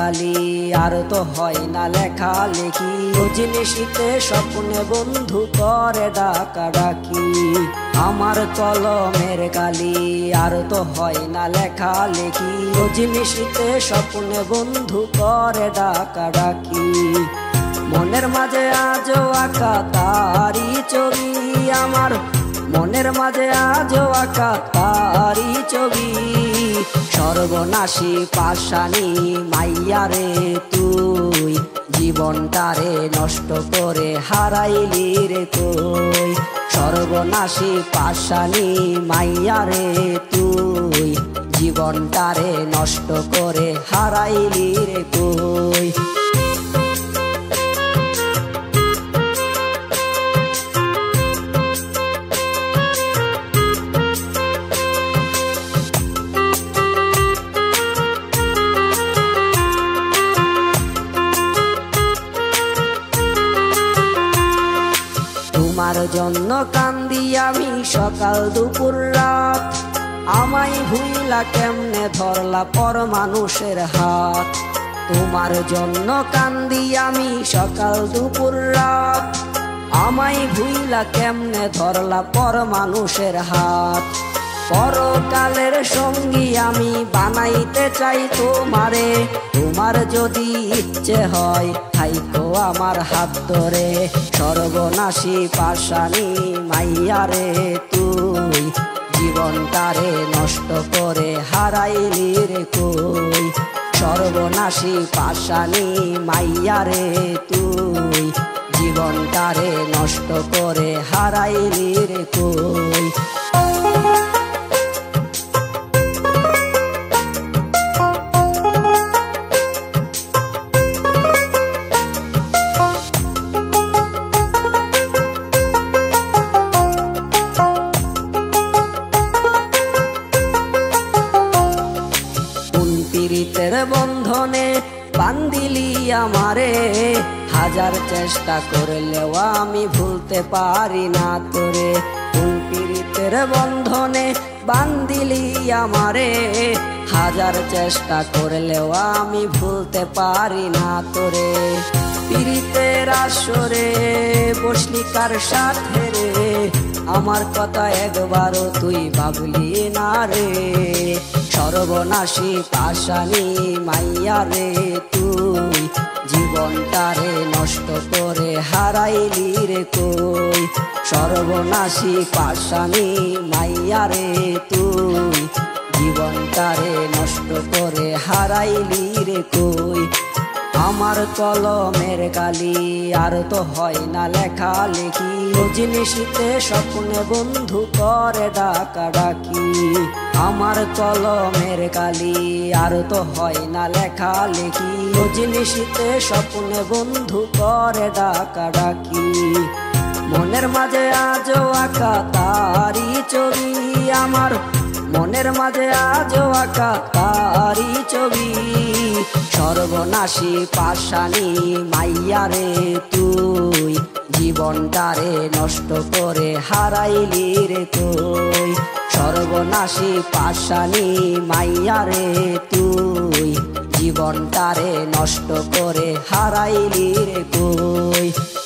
কালি আর তো হয় না লেখালেখি। রজনীশীতে স্বপ্নে বন্ধু করে ডাকাডাকি। আমার কলমের কালি আর তো হয় না লেখালেখি। রজনীশীতে স্বপ্নে বন্ধু করে ডাকাডাকি। মনের মাঝে আজও আঁকা তারি ছবি, আমার মনের মাঝে আজও আঁকা তারি ছবি। সর্বনাশী পাষাণী মাইয়ারে তুই, জীবনটারে নষ্ট করে হারাইলি রে তুই। সর্বনাশী পাষাণী মাইয়ারে তুই, জীবনটারে নষ্ট করে হারাইলি রে তুই। তোমার জন্য কান্দি আমি সকাল দুপুর রাত। আমায় ভুইলা কেমনে ধরলা পর মানুষের হাত। তোমার জন্য কান্দি আমি সকাল দুপুর রাত। আমায় ভুইলা কেমনে ধরলা পর মানুষের হাত। পরকালের সঙ্গী আমি বানাইতে চাই তোমারে। তোমার যদি ইচ্ছে হয় থাইকো আমার হাত ধরে। সর্বনাশী পাষাণী মাইয়ারে তুই, জীবনটারে নষ্ট করে হারাইলি রে কই। সর্বনাশী পাষাণী মাইয়ারে তুই, জীবনটারে নষ্ট করে হারাইলি রে কই। পীড়িতের বন্ধনে বান্ধিলি আমারে। হাজার চেষ্টা করলেও আমি ভুলতে পারি না তোরে। পীড়িতের বন্ধনে বান্ধিলি আমারে। হাজার চেষ্টা করলেও আমি ভুলতে পারি না তোরে। পীড়িতের আসরে বসলি কার সাথে রে, আমার কথা একবারও তুই ভাবলি না রে। সর্বনাশী পাষাণী মাইয়ারে তুই, জীবনটারে নষ্ট করে হারাইলি রে কই। সর্বনাশী পাষাণী মাইয়ারে তুই, জীবনটারে নষ্ট করে হারাইলি রে কই। আমার কলমের কালি আর তো হয় না লেখালেখি। রজনীশীতে স্বপ্নে বন্ধু করে ডাকাডাকি। আমার কলমের কালি আর তো হয় না লেখালেখি। রজনীশীতে স্বপ্নে বন্ধু করে ডাকাডাকি। মনের মাঝে আজও আঁকা তারি ছবি, আমার মনের মাঝে আজও আঁকা তারি ছবি। সর্বনাশী পাষাণী মাইয়ারে তুই, জীবনটারে নষ্ট করে হারাইলি রে তুই। সর্বনাশী পাষাণী মাইয়ারে তুই, জীবনটারে নষ্ট করে হারাইলি রে তুই।